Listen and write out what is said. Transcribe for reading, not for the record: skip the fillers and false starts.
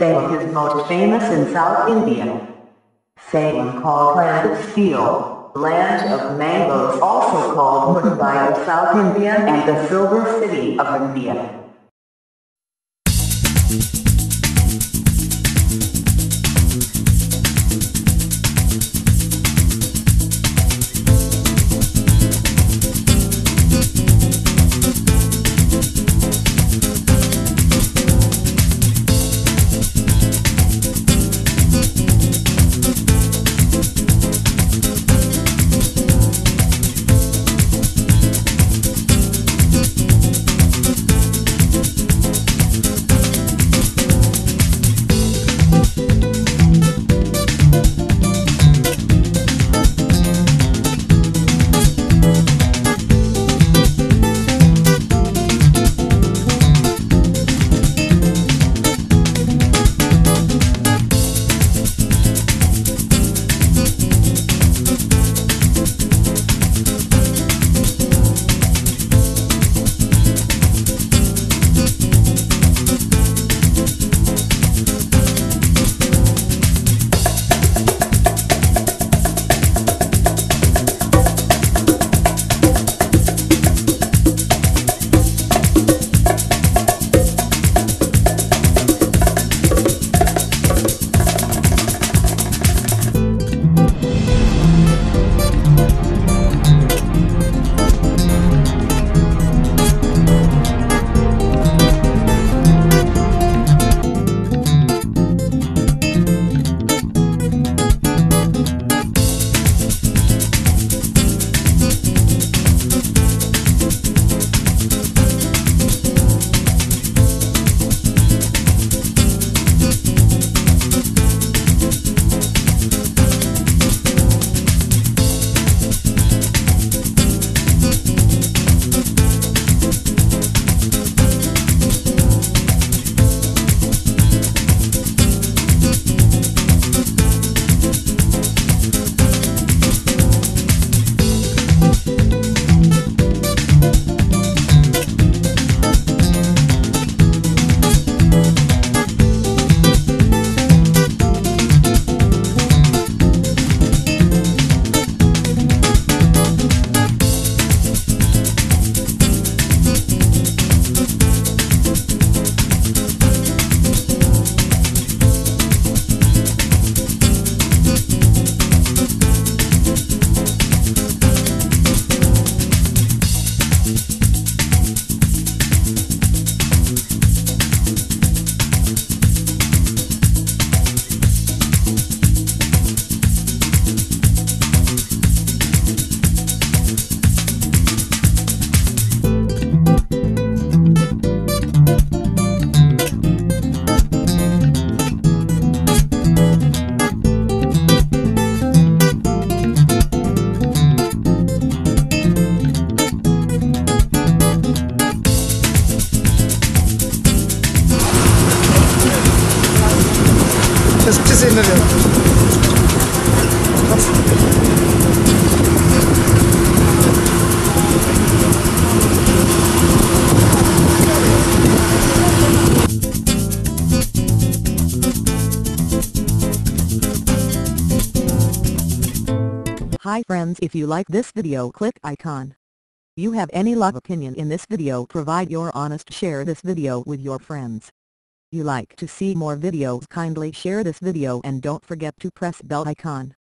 Salem is most famous in South India. Salem, called Land of Steel, Land of Mangoes, also called Mumbai of South India and the Silver City of India. Just in the Hi friends, if you like this video, click icon. You have any love opinion in this video, provide your honest, share this video with your friends. You like to see more videos, kindly share this video and don't forget to press bell icon.